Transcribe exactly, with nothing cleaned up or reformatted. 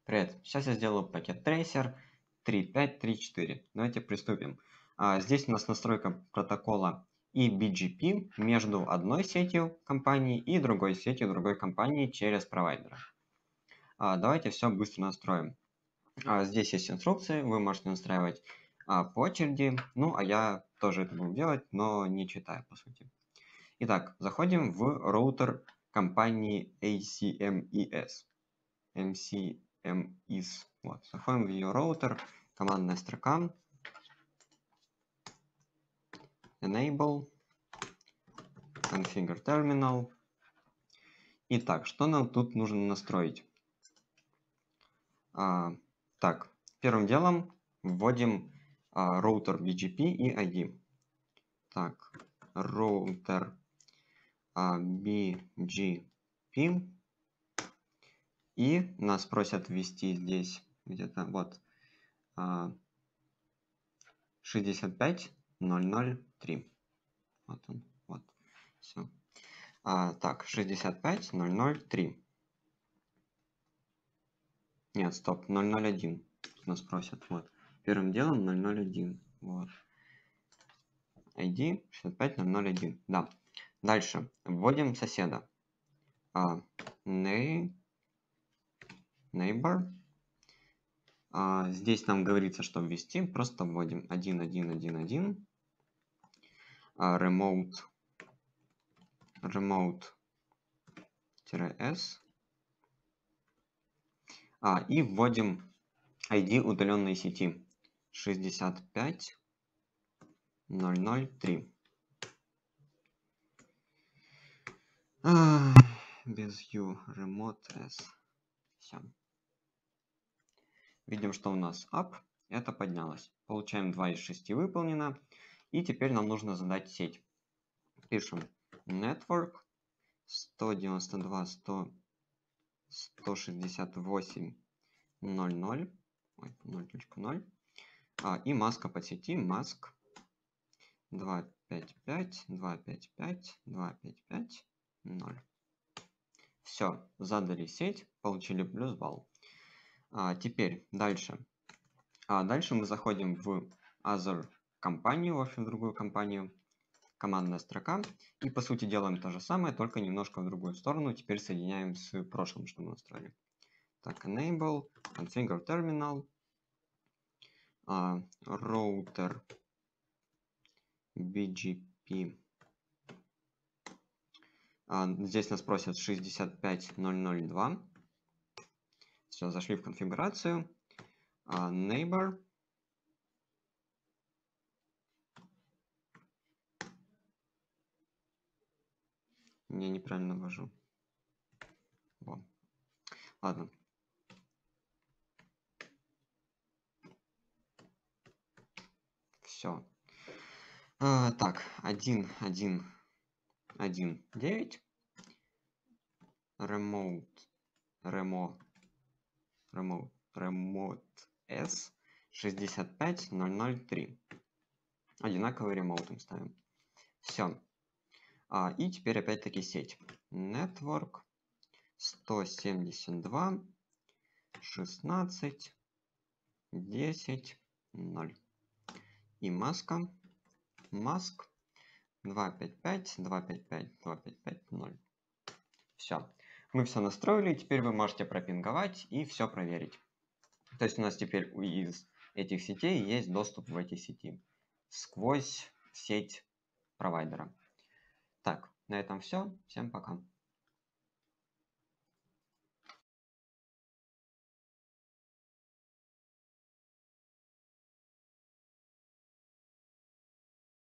Привет, сейчас я сделаю пакет трейсер три пять три четыре. Давайте приступим. А, здесь у нас настройка протокола и би джи пи между одной сетью компании и другой сетью другой компании через провайдера. А, давайте все быстро настроим. А, здесь есть инструкции, вы можете настраивать а, по очереди. Ну, а я тоже это буду делать, но не читая, по сути. Итак, заходим в роутер компании эй си эм и эс. эм си эм и эс. Вот, заходим в ее роутер, командная строка, enable, configure terminal. Итак, что нам тут нужно настроить? А, так, первым делом вводим а, роутер би джи пи и ай ди. Так, роутер а, би джи пи. И нас просят ввести здесь где-то вот а, шестьдесят пять ноль ноль три. Вот он, вот, все. А, так, шестьдесят пять ноль ноль три. Нет, стоп, ноль ноль один нас просят. Вот. Первым делом ноль ноль один. Вот. ай ди шестьдесят пять ноль ноль один. Да. Дальше. Вводим соседа. А, neighbor. А, здесь нам говорится, что ввести. Просто вводим один один один один. А, remote. Remote-s. А, и вводим ай ди удаленной сети шестьдесят пять ноль ноль три. А, без u remote-s. Все. Видим, что у нас up. Это поднялось. Получаем два из шести выполнено. И теперь нам нужно задать сеть. Пишем network сто девяносто два сто шестьдесят восемь ноль ноль. Ой, ноль точка ноль. А, и маска по сети mask два пять пять два пять пять два пять пять ноль. Все, задали сеть, получили плюс балл. А, теперь дальше. А дальше мы заходим в other компанию, в общем, в другую компанию, командная строка, и по сути делаем то же самое, только немножко в другую сторону. Теперь соединяем с прошлым, что мы настроили. Так, enable, configure terminal, uh, router би джи пи. Uh, здесь нас просят шестьдесят пять ноль ноль два. Все, зашли в конфигурацию. Uh, neighbor. Не, неправильно ввожу. Вот. Ладно. Все. А, так, один один один девять. Remote. Remo. Remote. Remote S шестьдесят пять ноль ноль три. Одинаковый remote ставим. Все. А, и теперь опять-таки сеть. Network сто семьдесят два шестнадцать десять ноль. И маска. Mask два пять пять два пять пять два пять пять ноль. Все. Мы все настроили. Теперь вы можете пропинговать и все проверить. То есть у нас теперь из этих сетей есть доступ в эти сети сквозь сеть провайдера. Так, на этом все. Всем пока.